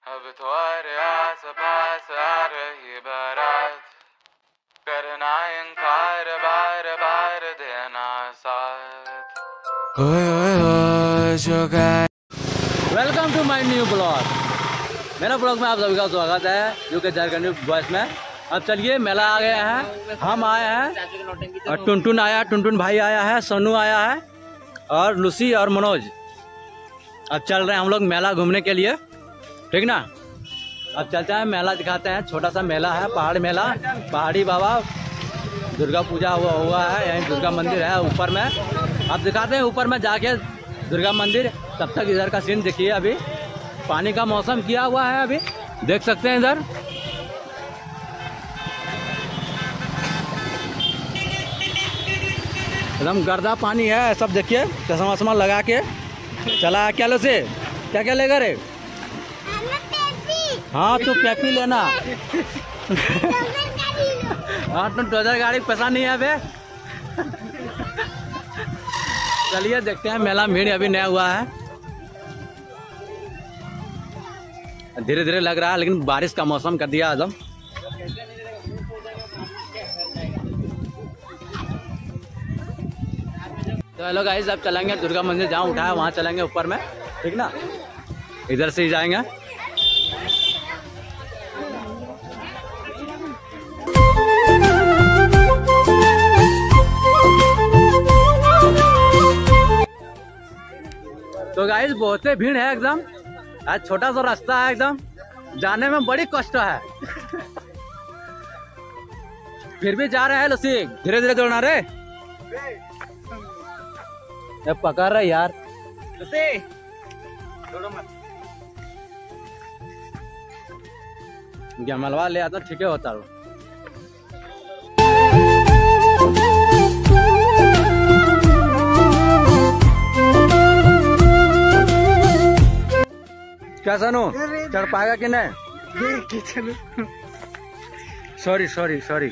अब तुम्हारे आस पास आ रही बारात, करना इनकार बार बार देना साथ। Welcome to my new blog. मेरा ब्लॉग में आप सभी का स्वागत है, जो कि झारखंड वॉइस में। अब चलिए, मेला आ गया है, हम आए हैं और टुनटुन आया, टुनटुन भाई आया है, सोनू आया है और लूसी और मनोज। अब चल रहे हैं हम लोग मेला घूमने के लिए, ठीक ना। अब चलते हैं, मेला दिखाते हैं। छोटा सा मेला है, पहाड़ मेला, पहाड़ी बाबा दुर्गा पूजा हुआ है, यहीं दुर्गा मंदिर है ऊपर में। अब दिखाते हैं ऊपर में जाके दुर्गा मंदिर। तब तक इधर का सीन देखिए। अभी पानी का मौसम किया हुआ है, अभी देख सकते हैं इधर। एकदम गर्दा पानी है, सब देखिए। चश्मा वश्मा लगा के चला। क्या लो से क्या क्या लेगा रे? हाँ तो पेपी लेना। हाँ तो डोजर गाड़ी पैसा नहीं है बे। चलिए देखते हैं मेला। भीड़ अभी नया हुआ है, धीरे धीरे लग रहा है, लेकिन बारिश का मौसम कर दिया एकदम। तो हेलो गाइस, अब चलेंगे दुर्गा मंदिर, जहाँ उठा है वहाँ चलेंगे ऊपर में, ठीक ना। इधर से ही जाएंगे। तो गाइस बहुत ही भीड़ है एकदम। आज छोटा सा रास्ता है, एकदम जाने में बड़ी कष्ट है। फिर भी जा रहे हैं लसी, धीरे धीरे दौड़ना रे। ये पकड़ रहे यार, मलवा ले आता ठीक है होता। क्या सनू, चढ़ पाएगा कि नहीं? सॉरी सॉरी सॉरी,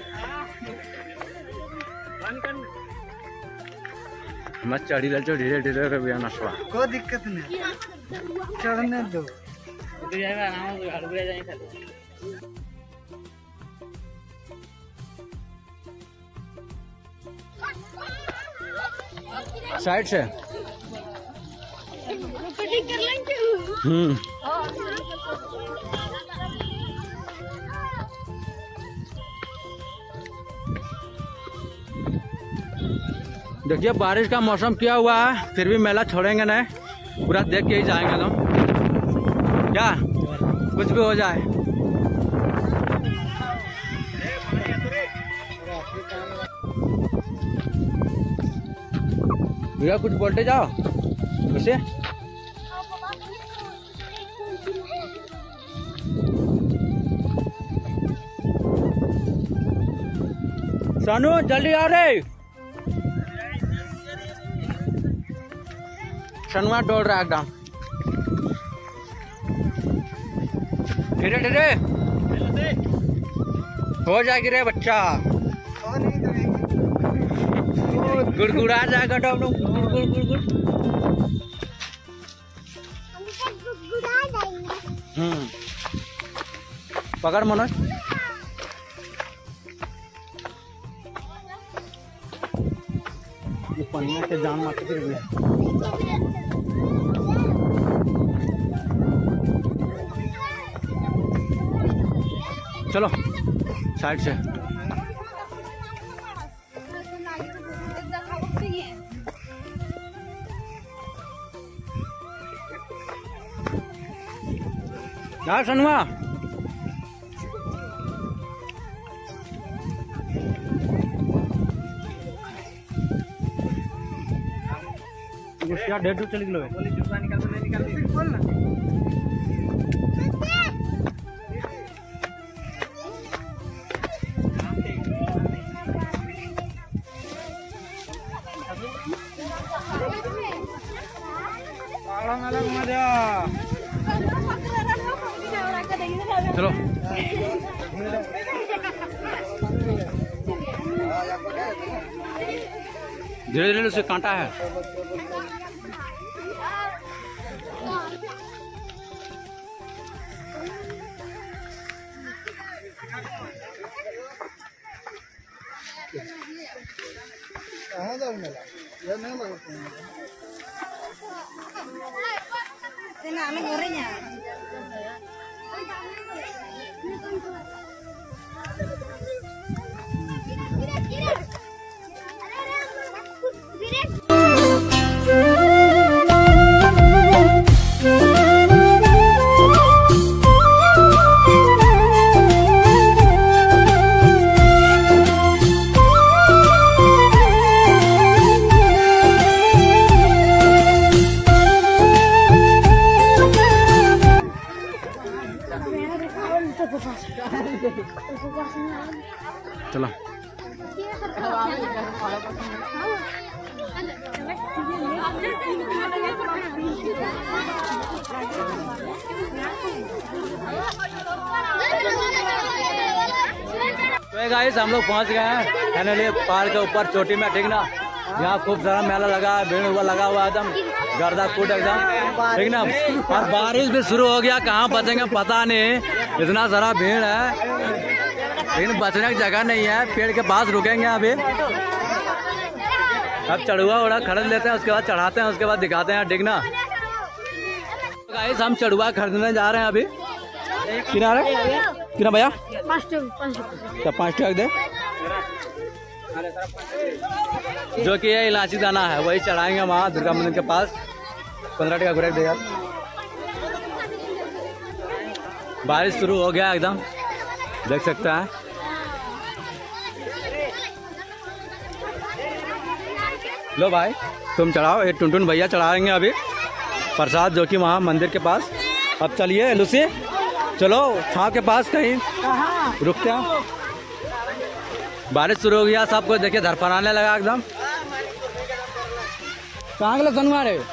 मत चढ़ी ले, जो धीरे धीरे नशवा, कोई दिक्कत नहीं, चढ़ने दो। साइड से देखिए, बारिश का मौसम किया हुआ है, फिर भी मेला छोड़ेंगे नहीं, पूरा देख के ही जाएंगे हम। क्या कुछ भी हो जाए। भैया कुछ बोलते जाओ वैसे। सोनू जल्दी आओ रे। सनुआ दौड़ रहा एकदम, धीरे धीरे हो जाएगी रे बच्चा, गुड़गुड़ा जाएगा डब्लू, गुड़ गुड़ गुड़। पकड़ मनोज। ये पन्ने से जान मारते फिर भी। चलो साइड से। यार सनुआ, क्या 1.5 चल किलो है। चलो धीरे धीरे उसे कांटा है। अलग मेला, ये नहीं लगता चलो। तो गाइस हम लोग पहुंच गए हैं फाइनली पहाड़ के ऊपर चोटी में, ठीक ना। यहाँ खूब सारा मेला लगा है, भीड़ हुआ लगा हुआ एकदम गर्दा कूट एकदम, ठीक ना। और बारिश भी शुरू हो गया, कहाँ बचेंगे पता नहीं, इतना सारा भीड़ है लेकिन बचने की जगह नहीं है। पेड़ के पास रुकेंगे अभी, अब चढ़ुआ उड़ा खरीद लेते हैं, उसके बाद चढ़ाते हैं, उसके बाद दिखाते हैं, ठीक ना। गाइस हम चढ़ुआ खरीदने जा रहे हैं अभी। किनारे कितना भैया? 5 टका दे, जो कि ये इलायची दाना है, वही चढ़ाएंगे वहाँ दुर्गा मंदिर के पास। 15 टका घुरे दे यार। बारिश शुरू हो गया एकदम, देख सकता है। लो भाई तुम चढ़ाओ, ये टुनटुन भैया चढ़ाएंगे अभी प्रसाद, जो कि वहाँ मंदिर के पास। अब चलिए लूसी, चलो छाव के पास कहीं रुकते हैं। बारिश शुरू हो गया, सब कुछ देखिए धरफराने लगा एकदम। कहाँ के लोग सनुआ रहे,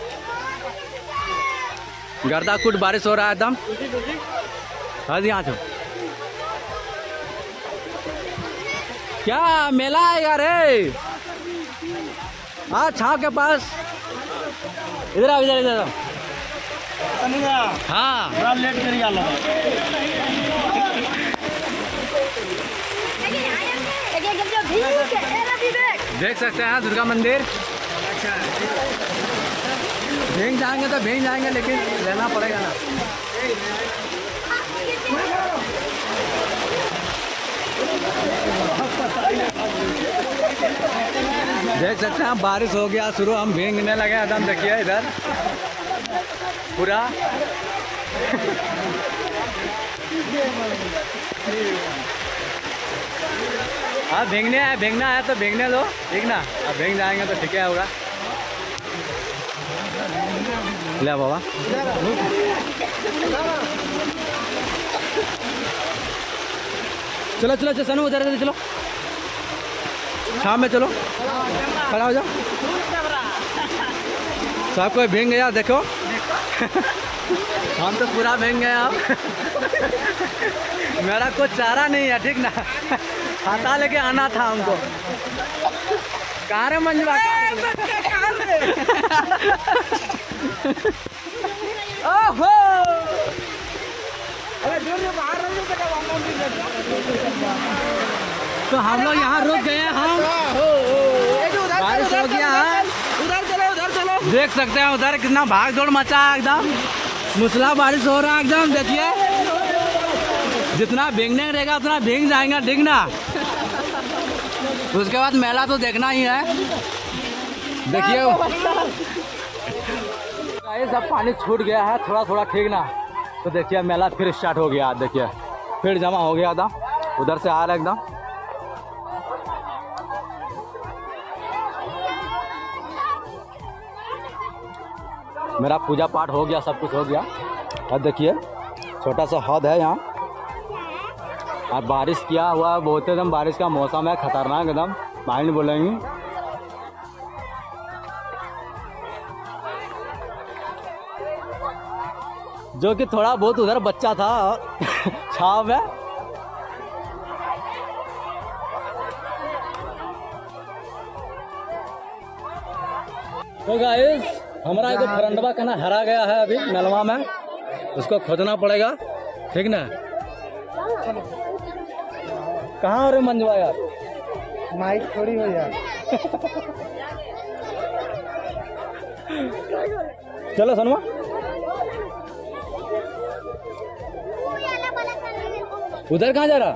गर्दा कूट बारिश हो रहा है एकदम। हाँ जी, यहाँ से क्या मेला आएगा रे? हाँ छाव के पास, इधर आओ, इधर इधर। हाँ लेट करिए, देख सकते हैं दुर्गा मंदिर। भींग जाएंगे तो भींग जाएंगे, लेकिन रहना पड़ेगा ना। देख सकते हैं बारिश हो गया शुरू, हम भींगने लगे एकदम। देखिए इधर पूरा हाँ भींगना है तो भींगने दो, ठीक ना। अब भींग जाएंगे तो ठीक है होगा। ले बाबा, चलो चलो सनू उधर चलो, शाम में चलो, खड़ा हो जाओ। सब कोई भींग गया देखो। हम तो पूरा भींग गए अब। मेरा कुछ चारा नहीं है, ठीक ना। खाता लेके आना था हमको। कहाँ रे मंजुला? ओहो, तो हम लोग यहाँ रुक गए हैं। हम बारिश हो गया है, उधर चलो। देख सकते हैं उधर कितना भाग दौड़ मचा है एकदम, मूसला बारिश हो रहा है एकदम। देखिए जितना भींगने रहेगा उतना भींग जाएंगे, ठीक ना। उसके बाद मेला तो देखना ही है। देखिए सब पानी छूट गया है थोड़ा थोड़ा, ठीक ना। तो देखिए मेला फिर स्टार्ट हो गया, देखिए फिर जमा हो गया था, उधर से आ रहा है एकदम। मेरा पूजा पाठ हो गया, सब कुछ हो गया। और देखिए छोटा सा हद है यहाँ, और बारिश किया हुआ बहुत एकदम। बारिश का मौसम है, खतरनाक एकदम, माइंड बोलेंगे। जो कि थोड़ा बहुत उधर बच्चा था छाव में। तो गाइस हमारा एक फरंडवा कहना हरा गया है अभी नलवा में, उसको खोजना पड़ेगा, ठीक ना। कहाँ हो रहे मंजवा यार? माइक थोड़ी हो यार। चलो सनुआ। उधर कहाँ जा रहा?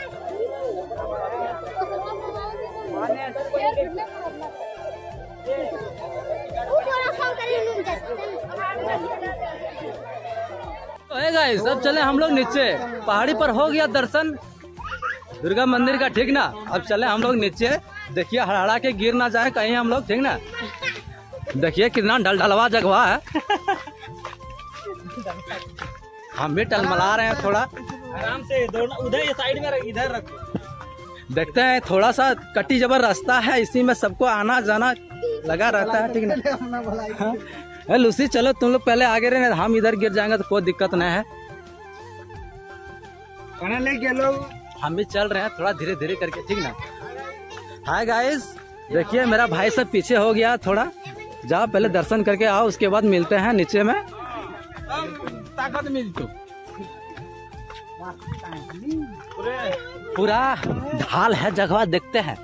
गाइस सब चले हम लोग नीचे, पहाड़ी पर हो गया दर्शन दुर्गा मंदिर का, ठीक ना। अब चले हम लोग नीचे, देखिए हड़हड़ा के गिर ना जाए कहीं हम लोग, ठीक ना। देखिए कितना ढलढलवा जगह है। हम भी टलमला रहे हैं थोड़ा, आराम से दोनों उधर ये साइड में इधर रखो। देखते हैं थोड़ा सा कटी जबर रास्ता है, इसी में सबको आना जाना लगा रहता है, ठीक ना। हाँ लूसी चलो तुम लोग पहले आगे रहे, हम इधर गिर जाएंगे तो कोई दिक्कत नहीं है। हम भी चल रहे हैं थोड़ा धीरे धीरे करके, ठीक ना। हाय गाइस, देखिए मेरा भाई सब पीछे हो गया थोड़ा, जाओ पहले दर्शन करके आओ, उसके बाद मिलते हैं नीचे में। ताकत मिल तो पूरा ढाल है जगह, देखते हैं।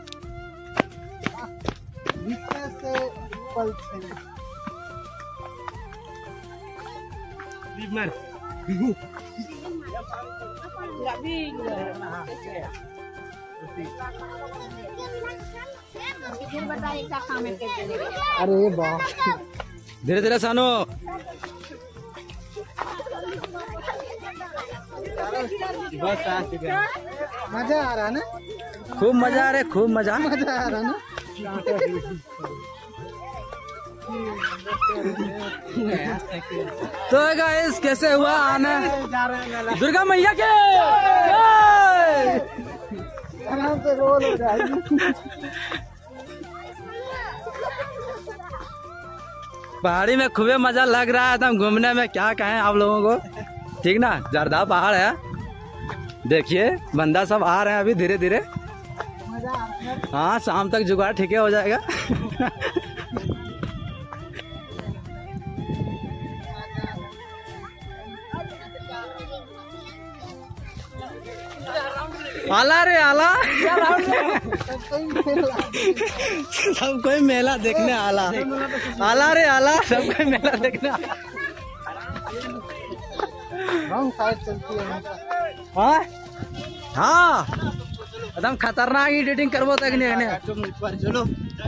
अरे बाप, धीरे धीरे सानो। मजा आ रहा है ना? खूब मजा आ रहा है, खूब मजा आ रहा है ना? तो गाइस कैसे हुआ आना दुर्गा मैया के? आराम से रोल हो जाएगी। पहाड़ी में खूबे मजा लग रहा है एकदम घूमने में, क्या कहें आप लोगों को, ठीक ना। जरदा पहाड़ है, देखिए बंदा सब आ रहे हैं अभी धीरे धीरे। हाँ शाम तक जुगाड़ ठीक हो जाएगा। आला रे आला, सब कोई मेला देखने आला। आला रे आला, सब कोई मेला देखने आला। चलती है। हाँ हाँ एकदम खतरनाक एडिटिंग करबो तक नहीं। चलो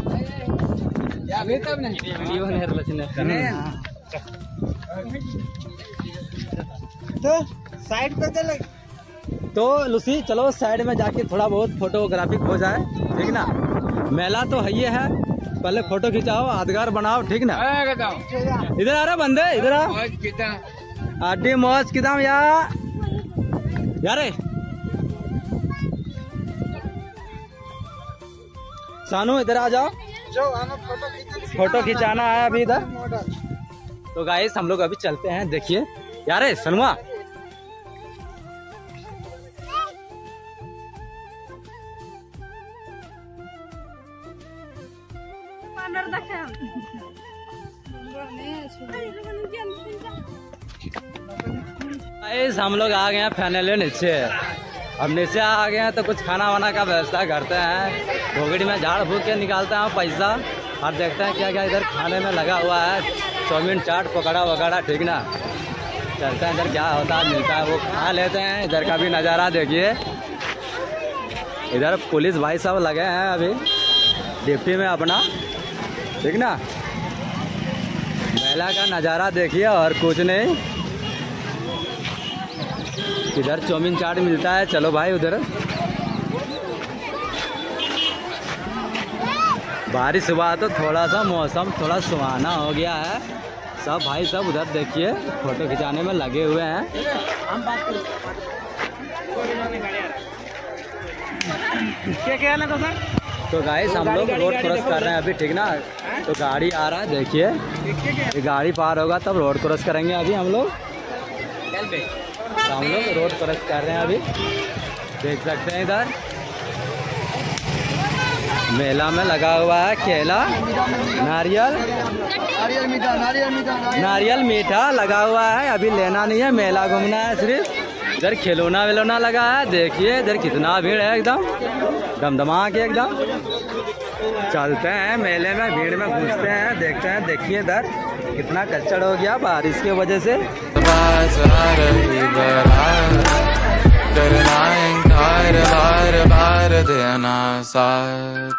तो साइड पे चले। तो लूसी चलो साइड में जाके थोड़ा बहुत फोटोग्राफी हो जाए, ठीक ना। मेला तो है ही है, पहले फोटो खिंचाओ, यादगार बनाओ, ठीक ना। इधर आ रहा बंदे, इधर आ। आडी मौज किदम यारे सानू इधर आ जाओ, फोटो खिंचाना है अभी इधर। तो गाइस हम लोग अभी चलते हैं, देखिए यारे सनुआ। गाइस हम लोग आ गए हैं फाइनली नीचे। अब नीचे आ गए हैं तो कुछ खाना वाना का व्यवस्था करते हैं, भोगड़ी में झाड़ फूक के निकालते हैं पैसा और देखते हैं क्या क्या इधर खाने में लगा हुआ है। चाउमीन चाट पकौड़ा वगैरह, ठीक ना। चलते हैं इधर क्या होता है, मिलता है वो खा लेते हैं। इधर का भी नज़ारा देखिए, इधर पुलिस भाई सब लगे हैं अभी ड्यूटी में अपना, ठीक ना। मेला का नज़ारा देखिए और कुछ नहीं। इधर चाउमीन चाट मिलता है, चलो भाई उधर। बारिश हुआ तो थोड़ा सा मौसम थोड़ा सुहाना हो गया है। सब भाई सब उधर देखिए फोटो खिंचाने में लगे हुए हैं। क्या ना तो गाइस हम लोग रोड क्रॉस कर रहे हैं अभी, ठीक ना। तो गाड़ी आ रहा है, देखिए ये गाड़ी पार होगा तब रोड क्रॉस करेंगे अभी हम लोग। तो हम लोग रोड क्रॉस कर रहे हैं अभी, देख सकते हैं इधर मेला में लगा हुआ है केला, नारियल मीठा लगा हुआ है। अभी लेना नहीं है, मेला घूमना है सिर्फ। इधर खिलौना विलौना लगा है, देखिए इधर कितना भीड़ है एकदम। दमदमा के एकदम। चलते हैं मेले में, भीड़ में घुसते हैं, देखते हैं। देखिए इधर कितना कच्चड़ हो गया बारिश की वजह से। देना साथ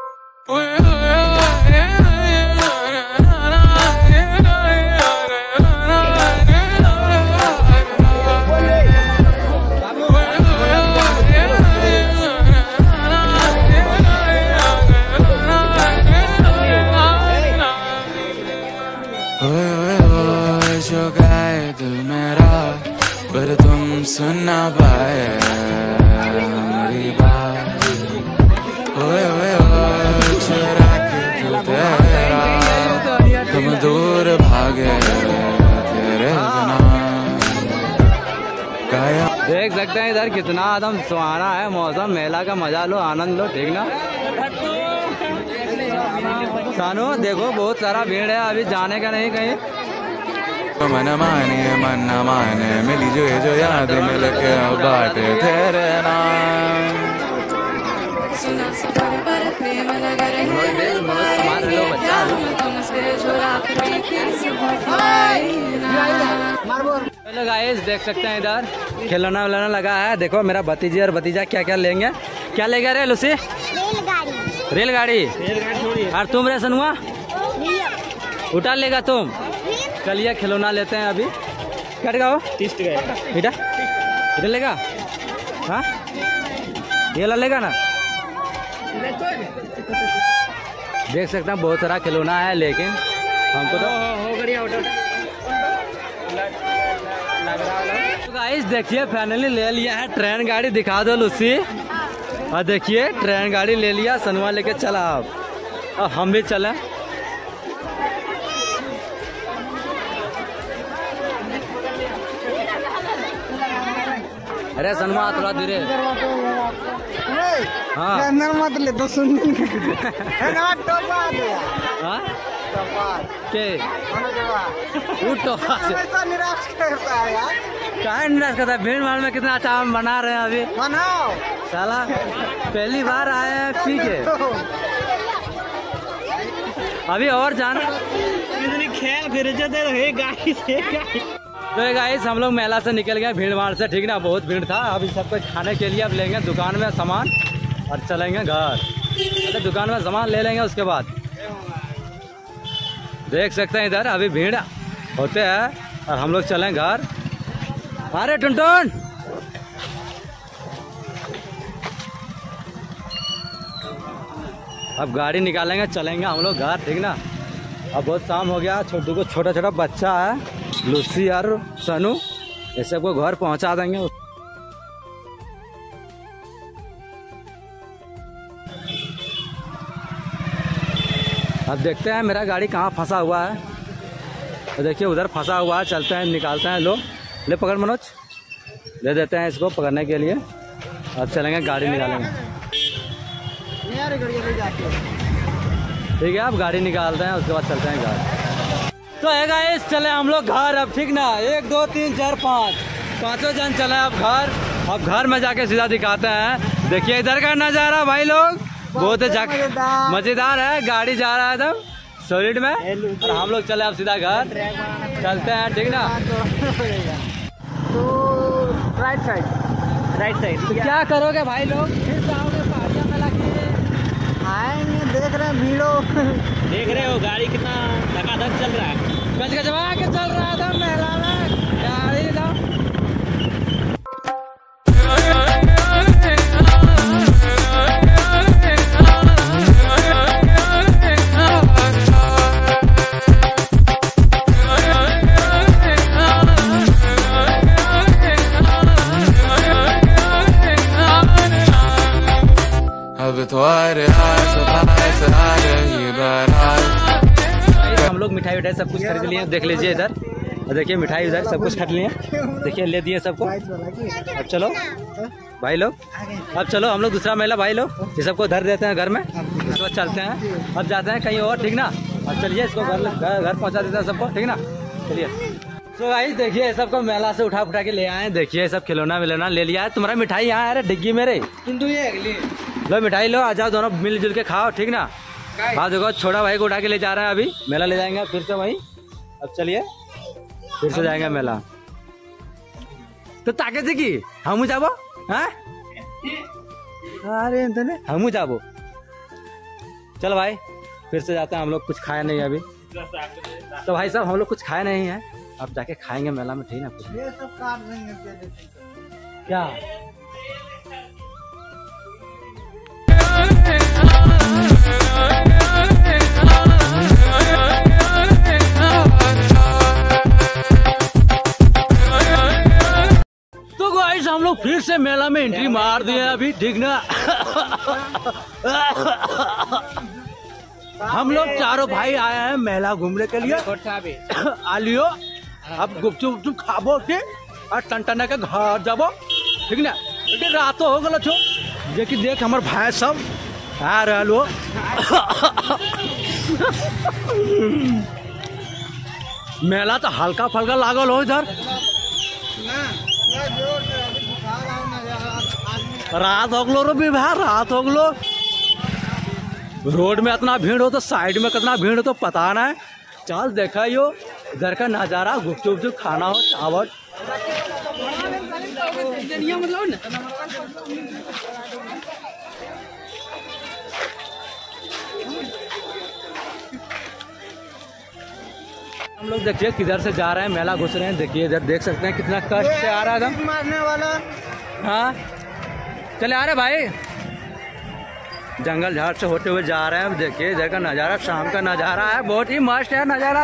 जो गाए दिल मेरा पर तुम सुन ना पाए हमारी बात। ओए ओए ओए चुरा के दिल तेरा तुम दूर भागे तेरे बिना। देख सकते हैं इधर कितना एकदम सुहाना है मौसम। मेला का मजा लो, आनंद लो, ठीक ना सानू? देखो बहुत सारा भीड़ है, अभी जाने का नहीं कहीं। मन माने मन न माने मिली जो याद मिल के बाटे तेरे नाम। सुना सफर पर प्रेम लगा रहे हेलो गाइस, देख सकते हैं इधर खिलौना विलौना लगा है। देखो मेरा भतीजी और भतीजा क्या क्या लेंगे। क्या लेगा रे लूसी? रेलगाड़ी। और तुम रे सनुआ? उठा लेगा तुम? चलिए खिलौना लेते हैं अभी। क्या हो? बेटा इधर लेगा? हाँ ये ला लेगा ना? देख सकते हैं बहुत सारा खिलौना है, लेकिन हमको तो गाइस देखिए फाइनली ले लिया है ट्रेन गाड़ी। दिखा दो लूसी। और देखिए ट्रेन गाड़ी ले लिया, सनुआ लेके चला। अब हम भी चले। अरे सनुआ थोड़ा धीरे। हाँ मत ले तो सुन। हाँ के निराश करता है यार। क्या निराश करता है? भीड़ भाड़ में कितना अच्छा हम बना रहे हैं अभी। बनाओ साला पहली बार आए हैं पी के। अभी और जाना खेल फिर जाते गाड़ी से। तो ये गाइस हम लोग मेला से निकल गए भीड़ भाड़ से, ठीक ना? बहुत भीड़ था। अभी सब कुछ खाने के लिए अब लेंगे दुकान में सामान और चलेंगे घर। तो दुकान में सामान ले लेंगे, उसके बाद देख सकते हैं इधर अभी भीड़ होते हैं और हम लोग चलें घर। अरे टुनटुन अब गाड़ी निकालेंगे, चलेंगे हम लोग घर, ठीक ना? अब बहुत शाम हो गया। छोटू को छोटा छोटा बच्चा है, लूसी और सनू, ये सबको घर पहुंचा देंगे। अब देखते हैं मेरा गाड़ी कहाँ फंसा हुआ है। तो देखिए उधर फंसा हुआ है, चलते हैं निकालते हैं। लो ले पकड़ मनोज, दे देते हैं इसको पकड़ने के लिए। अब चलेंगे गाड़ी निकालेंगे, ठीक है? अब गाड़ी निकालते हैं, उसके बाद चलते हैं घर। तो है गाइस चले हम लोग घर अब, ठीक ना? 1 2 3 4 5 पाँचों जन चले अब घर। अब घर में जाके सीधा दिखाते हैं। देखिए इधर का नज़ारा भाई लोग बहुत मजेदार है। गाड़ी जा रहा है तब सॉलिड में और हम लोग चले अब सीधा घर। चलते हैं, ठीक ना? तो राइट साइड तो क्या करोगे भाई लोग? फिर जाओगे पहाड़िया मेला की? आएंगे, देख रहे हैं भीड़ो। देख रहे हो गाड़ी कितना धकाधक चल रहा है। गजगजवा के चल रहा था मेला में गाड़ी था। अब तुम्हारे हाथ आ रही बारात। हम लोग मिठाई विठाई सब कुछ खरीद लिए, देख लीजिए इधर। देखिए मिठाई इधर सब कुछ खरीद लिए, देखिए ले दिए सबको। अब चलो भाई लोग, अब चलो हम लोग दूसरा मेला भाई लोग ये सबको धर देते हैं घर में, उसके बाद चलते हैं। अब जाते हैं कहीं और, ठीक ना? अब चलिए इसको घर पहुंचा देते हैं सबको, ठीक ना? चलिए। तो भाई देखिए सबको मेला से उठा के ले आए। देखिए सब खिलौना विलौना ले लिया है। तुम्हारा मिठाई यहाँ है डिग्गी मेरे। किंतु ये अगली लो मिठाई लो, आ जाओ दोनों मिलजुल के खाओ, ठीक ना। हाँ देखो छोटा भाई को उठा के ले जा रहे हैं, अभी मेला ले जाएंगे फिर से वहीं। अब चलिए फिर से जाएंगे मेला। तो ताके थे कि हम जाबो, हाँ अरे हम जाबो। चल भाई फिर से जाते हैं हम लोग, कुछ खाए नहीं अभी। तो भाई साहब हम लोग कुछ खाए नहीं है, अब जाके खाएंगे मेला में, ठीक ना। कुछ ये सब काट देंगे क्या तो गाइस हम लोग फिर से मेला में एंट्री मार दिए अभी, ठीक ना। हम लोग चारों भाई आए हैं मेला घूमने के लिए। आलियो अब गुपचुप गुपचुप खाबो, ठीक, और टन के घर जाबो, ठीक ना। रात हो गल छो, देखी देख हमारे भाई सब आ रहा। मेला तो हल्का फल्का लागल हो इधर। रात हो गलो रो विवाह, रात हो गलो। रोड में इतना भीड़ हो तो साइड में कितना भीड़ हो तो पता ना है। चल देखा यो इधर का नजारा, गुपचुप गुपचुप खाना हो, चावल। हम लोग देखिए किधर से जा रहे हैं, मेला घुस रहे हैं। देखिए इधर देख सकते हैं कितना कष्ट से आ रहा था मारने वाला। हाँ चले आ रहे भाई, जंगल झाड़ से होते हुए जा रहे हैं। देखिए इधर का नज़ारा, शाम का नज़ारा है, बहुत ही मस्त है नज़ारा।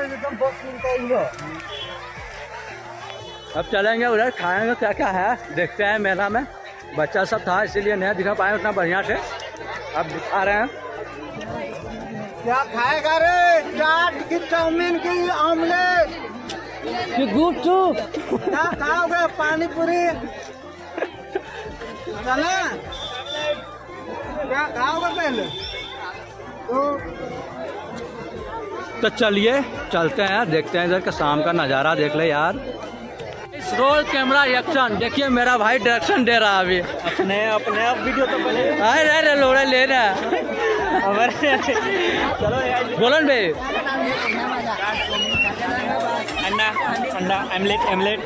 अब चलेंगे उधर, खाएंगे क्या क्या है, देखते हैं मेला में। बच्चा सब था इसीलिए नहीं दिखा पाए उतना बढ़िया से, अब दिखा रहे हैं। क्या खाएगा रे? चाट की, चाउमीन की, ऑमलेट कि गुपचुप? क्या खाओगे? पानी पूरी चले? क्या खाओगे पहले? तो चलिए चलते हैं, देखते हैं इधर का शाम का नज़ारा देख ले यार। इस रोल कैमरा एक्शन देखिए, मेरा भाई डायरेक्शन दे रहा है अभी। अपने आप वीडियो तो पहले अरे लोड़ा लेना। चलो यार, बोलन भाई अंडा अंडा एमलेट एमलेट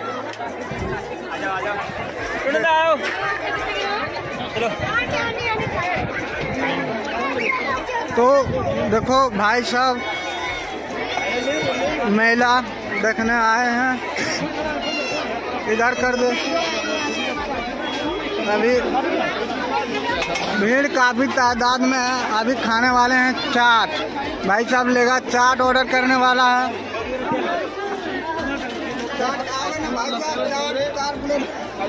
आओ। चलो तो देखो भाई साहब मेला देखने आए हैं, इधर कर दे। अभी भीड़ काफ़ी तादाद में है। अभी खाने वाले हैं चाट, भाई साहब लेगा चाट ऑर्डर करने वाला है। चाट खाओगे ना भाई साहब? चाट प्लेट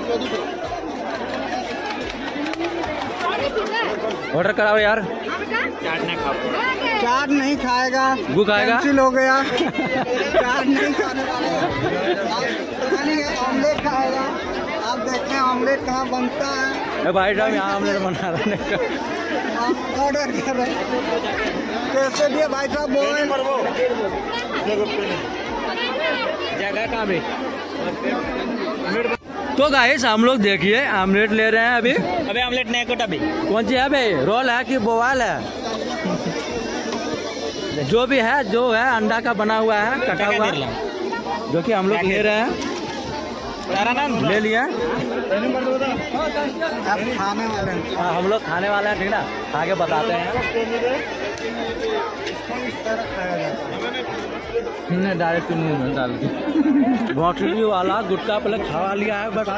ऑर्डर कराओ यार। चाट ना खाओ, चाट नहीं खाएगा, वो खाएगा। कैंसिल हो गया। चाट नहीं खाने वाला है, ऑमलेट खाएगा। आप देखते हैं ऑमलेट कहाँ बनता है। भाई साहब यहाँ ऑमलेट बना रहे हैं, आप ऑर्डर कर रहे हैं। कैसे दिए भाई साहब? बोल जगह कहाँ भी। तो गाइस हम लोग देखिए ऑमलेट ले रहे हैं अभी। अबे ऑमलेट नहीं कोटा भी। कौन सी है भाई, रोल है कि बोवाल है? जो भी है, जो है अंडा का बना हुआ है, कटा हुआ, जो कि हम लोग ले रहे हैं। ले लिया आप खाने वाले हैं। हाँ, हम लोग खाने वाले हैं, ठीक ना। खा के बताते हैं। डायरेक्ट मुंह में डाल दी। भौटली वाला गुटखा पहले खा लिया है बस।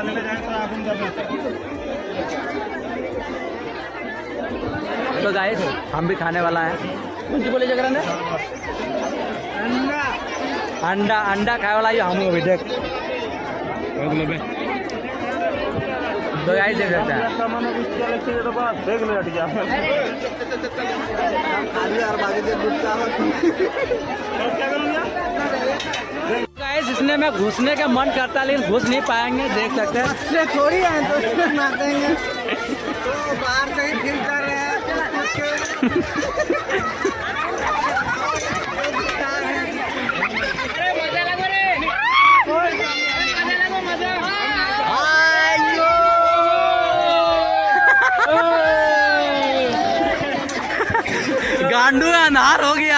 तो गाइस हम भी खाने वाला है। कौन सी बोले जगह ने? अंडा अंडा खाने वाला ये हम अभी देख। तो गाइस देख सकते हैं। गाइस इसने में घुसने का मन करता है लेकिन घुस नहीं पाएंगे, देख सकते हैं। इसलिए थोड़ी है तो इसमें मार देंगे। तो बाहर से ही फील कर रहे हैं। गांडू अनार हो गया।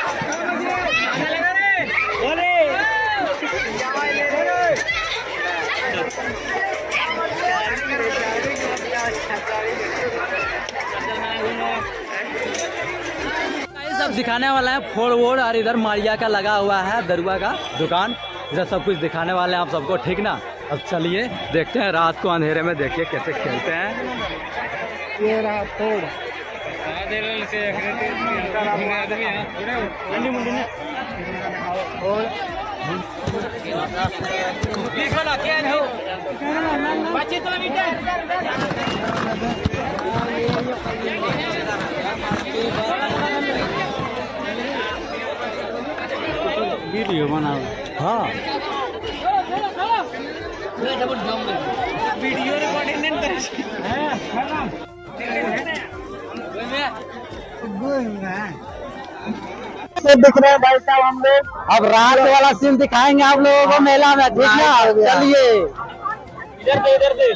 सब दिखाने वाला है फोड़ वोड़, और इधर मारिया का लगा हुआ है दरुआ का दुकान, इधर सब कुछ दिखाने वाले हैं आप सबको, ठीक ना। अब चलिए देखते हैं रात को अंधेरे में, देखिए कैसे खेलते हैं। ये रहा फोड़। वीडियो बनाओ। हाँ वीडियो रिकॉर्डिंग नहीं करे। दिख रहे हैं भाई साहब हम लोग। अब रात वाला सीन दिखाएंगे आप लोगों को मेला में, ठीक ना। चलिए इधर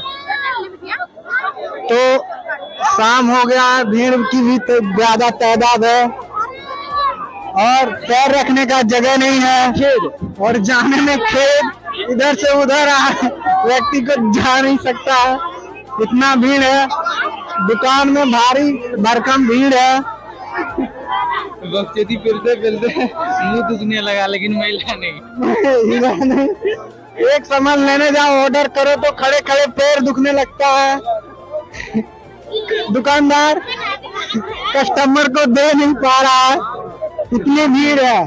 तो शाम हो गया है, भीड़ की भी तो ज्यादा तादाद है और पैर रखने का जगह नहीं है, और जाने में खेत इधर से उधर व्यक्ति को जा नहीं सकता है, इतना भीड़ है। दुकान में भारी भरकम भीड़ है। बच्चे फिरते मुंह दुखने लगा, लेकिन महिला नहीं। एक सामान लेने जाओ, ऑर्डर करो तो खड़े खड़े पैर दुखने लगता है। दुकानदार कस्टमर को दे नहीं पा रहा है, इतनी भीड़ है।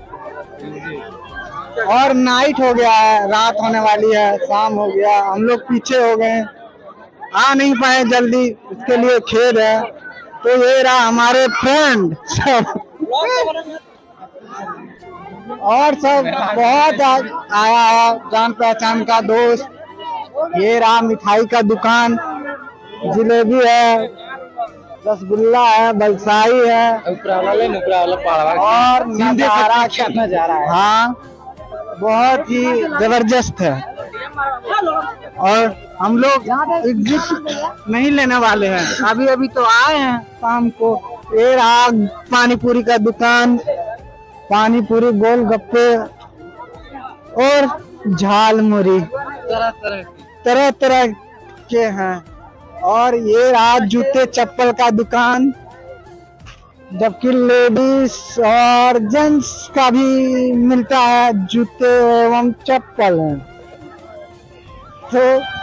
और नाइट हो गया है, रात होने वाली है, शाम हो गया, हम लोग पीछे हो गए, आ नहीं पाए जल्दी, इसके लिए खेद है। तो ये रहा हमारे फ्रेंड सब, और सब बहुत आया है, जान पहचान का दोस्त। ये रहा मिठाई का दुकान, जिलेबी है, रसगुल्ला है, बलसाई है, और नजारा है। हाँ बहुत ही जबरदस्त है। और हम लोग एग्जिट नहीं लेने वाले हैं, अभी अभी तो आए हैं शाम को। ये रहा पानी पूरी का दुकान, पानी पूरी, गोलगप्पे और झाल मुरी तरह तरह के हैं। और ये रहा जूते चप्पल का दुकान, जबकि लेडीज और जेंट्स का भी मिलता है जूते एवं चप्पल है। तो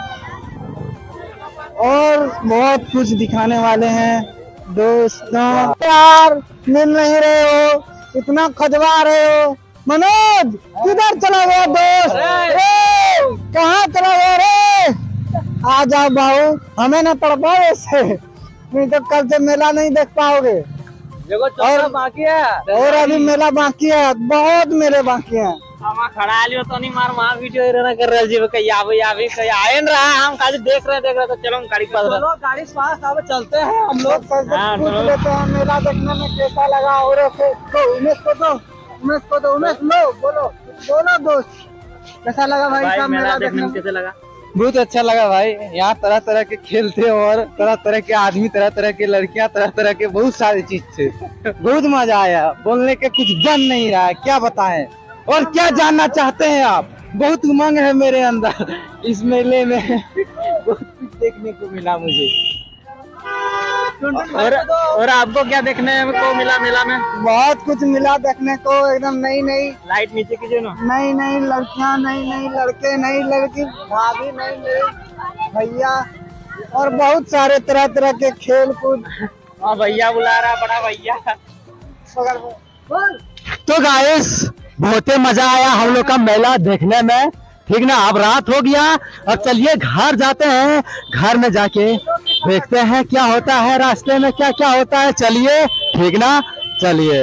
और बहुत कुछ दिखाने वाले हैं दोस्तों। यार मिल नहीं रहे हो, इतना खजवा रहे हो। मनोज किधर चला गया दोस्त? कहाँ चला गया रे? आ जाओ बाबू, हमें ना तड़पाओ ऐसे, नहीं तो कल से मेला नहीं देख पाओगे। और बाकी है, और अभी मेला बाकी है, बहुत मेले बाकी हैं। खड़ा लियो तो नहीं मार वहाँ वीडियो रहना कर रहे जी, कहीं आवे कहीं आए न रहा, हम खाली देख रहे तो चलो हम गाड़ी पास, चलो गाड़ी पास अब चलते हैं हम लोग, पूछ लेते हैं मेला देखने में कैसा लगा। और उमेश को दो, उमेश लो, बोलो दोस्त कैसा लगा भाई साहब मेला देखने में? कैसे लगा? बहुत अच्छा लगा भाई, यहाँ तरह तरह के खेल थे, और तरह तरह के आदमी, तरह तरह की लड़कियाँ, तरह तरह के बहुत सारी चीज थे। बहुत मजा आया, बोलने के कुछ बन नहीं रहा है, क्या बताएं। और क्या जानना चाहते हैं आप? बहुत उमंग है मेरे अंदर इस मेले में। बहुत कुछ देखने को मिला मुझे। और आपको क्या देखने को मिला मेला में? बहुत कुछ मिला देखने को, एकदम नई नई लाइट नीचे कीजिए ना, नई नई लड़कियां, नई नई लड़के, नई लड़की, भाभी, नई नई भैया, और बहुत सारे तरह तरह के खेल कूद। हाँ भैया बुला रहा, बड़ा भैया। तो गाइस बहुत ही मजा आया हम लोग का मेला देखने में, ठीक ना। अब रात हो गया, अब चलिए घर जाते हैं, घर में जाके देखते हैं क्या होता है, रास्ते में क्या क्या होता है। चलिए ठीक ना, चलिए।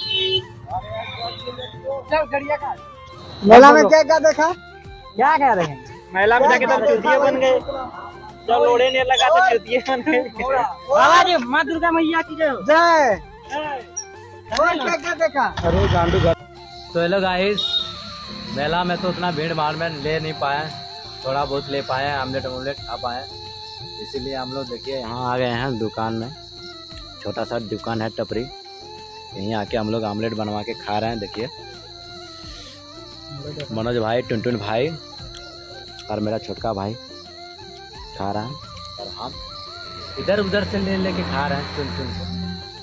मेला में क्या क्या देखा? क्या कह रहे हैं? मेला में जाके तो चुतिये बन गए, जब लोड़े नहीं लगा तो चुतिये बन गए। बाबा जी माँ दुर्गा मैया की जय। और क्या क्या देखा? अरे गांडू घर। तो हेलो गाइस, मेला में तो उतना भीड़ भाड़ में ले नहीं पाए, थोड़ा बहुत ले पाए, आमलेट खा पाए, इसीलिए हम लोग देखिए यहाँ आ गए हैं दुकान में। छोटा सा दुकान है, टपरी, यहीं आके हम लोग आमलेट बनवा के खा रहे हैं। देखिए मनोज भाई, टुनटुन भाई और मेरा छोटका भाई खा रहा है और हम इधर उधर से ले लेके खा रहे हैं चुन चुन से।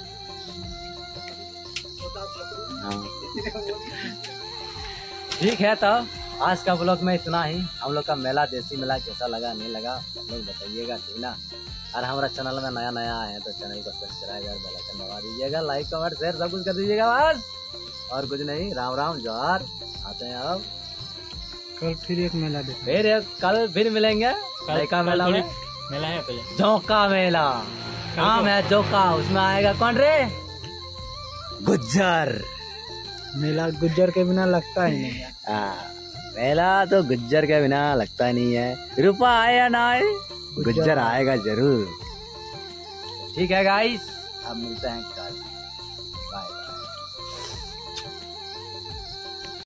ठीक है, तो आज का ब्लॉग में इतना ही। हम लोग का मेला, देसी मेला कैसा लगा नहीं लगा आप लोग बताइएगा, ठीक ना। और हमारा चैनल में नया नया आए हैं तो चैनल को सब्सक्राइब और बेल आइकन दबा दीजिएगा, लाइक कमेंट शेयर सब कुछ कर दीजिएगा बस, और कुछ नहीं। राम राम जोहार, आते हैं अब कल फिर एक मेला देखा, कल फिर मिलेंगे। का मेला में मेला है पहले जोका मेला, नाम है जोका, उसमें आएगा कौन रे? गुज्जर। मेला गुज्जर के बिना लगता ही नहीं है। मेला तो गुज्जर के बिना लगता नहीं है। रूपा आए या ना आए, गुज्जर आएगा जरूर। ठीक है गाइस, अब मिलते हैं कल, बाय।